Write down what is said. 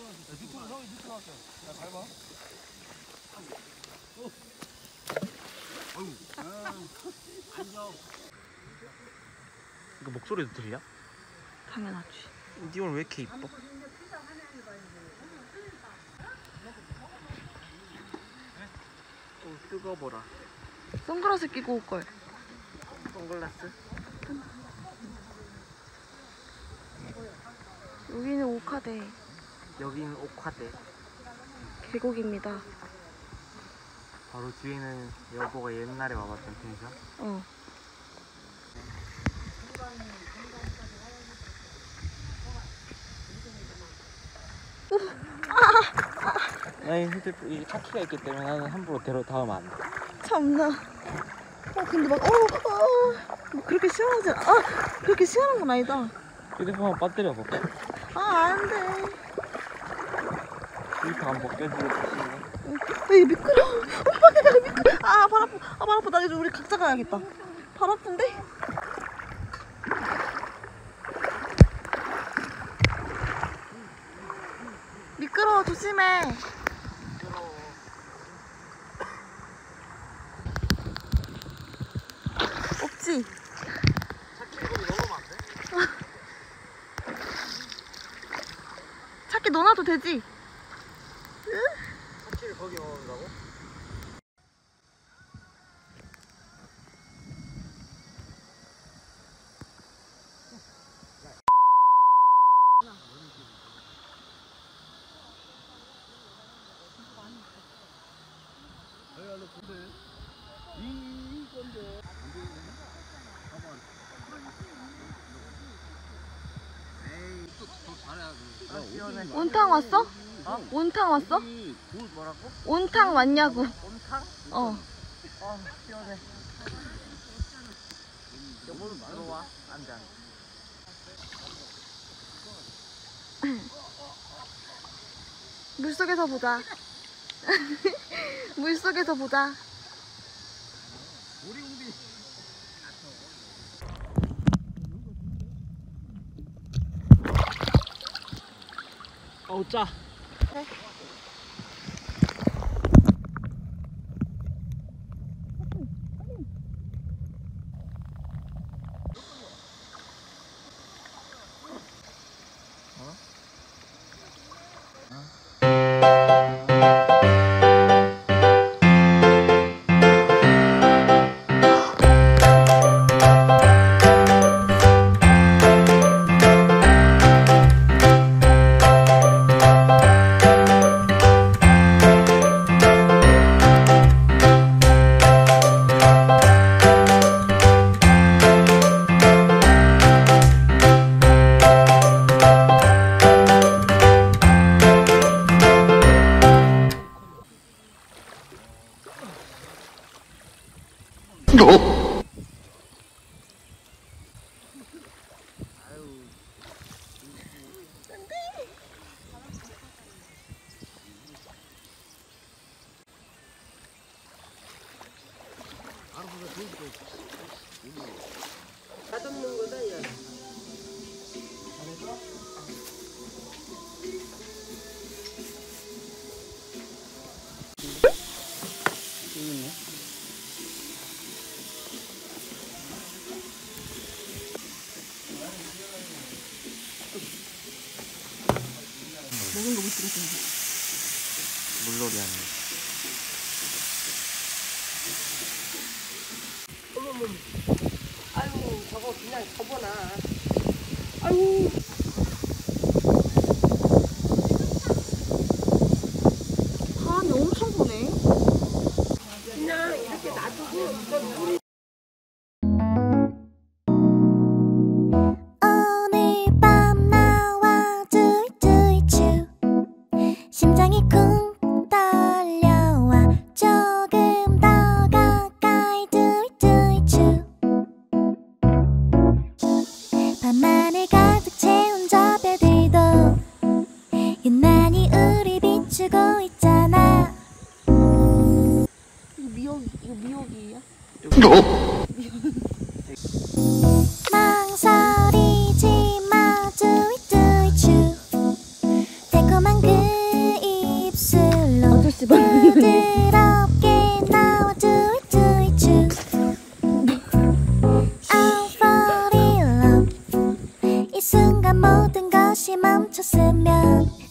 이거 목소리도 들려? 당연하지. 니 오늘 왜 이렇게 이뻐? 뜨거워라. 선글라스 끼고 올걸. 선글라스? 여기는 오카데 여기는 옥화대. 계곡입니다. 바로 뒤에는 여보가 옛날에 와봤던 펜션. 어. 아니 휴대폰 이게 차키가 있기 때문에 나는 함부로 닿으면 안 돼. 참나. 근데 막 뭐 그렇게 시원하지 그렇게 시원한 건 아니다. 휴대폰 배터리 볼까? 안 돼. 이렇게 안 벗겨지게 에이 미끄러워. 오빠 미끄러워. 발 아파. 발 아파. 나 이제 우리 각자 가야겠다. 발 아픈데? 미끄러워. 조심해. 없지? 차키 거기 넣으면 안 돼? 차키 넣어놔도 되지? 차키를 거기 넣는다고? 온탕 왔어? 온탕 왔어? 뭐라고? 온탕 왔냐고. 온탕? 어. 시원해. 여보는 들어와. 안 돼. 물속에서 보자. 물속에서 보자. 오리공비. 어우 짜. 네. 맛없는 거다 야. 먹은 거 못 찍었어. 물놀이 하는 거. 아유 저거 그냥 접어놔. 아유. 바람이 엄청 부네. 그냥 이렇게 놔두고 이건 물이. 오늘 밤 나와 쭈이쭈이쭈 심장이 쿵 떨려와 조금 더 가까이 쭈이쭈이쭈 밤하늘 가득 채운 저 별들도 유난히 우리 비추고 있잖아. 이거 미역이에요? 망설이지 마 쭈이쭈이쭈 달콤한 그 순간 모든 것이 멈췄으면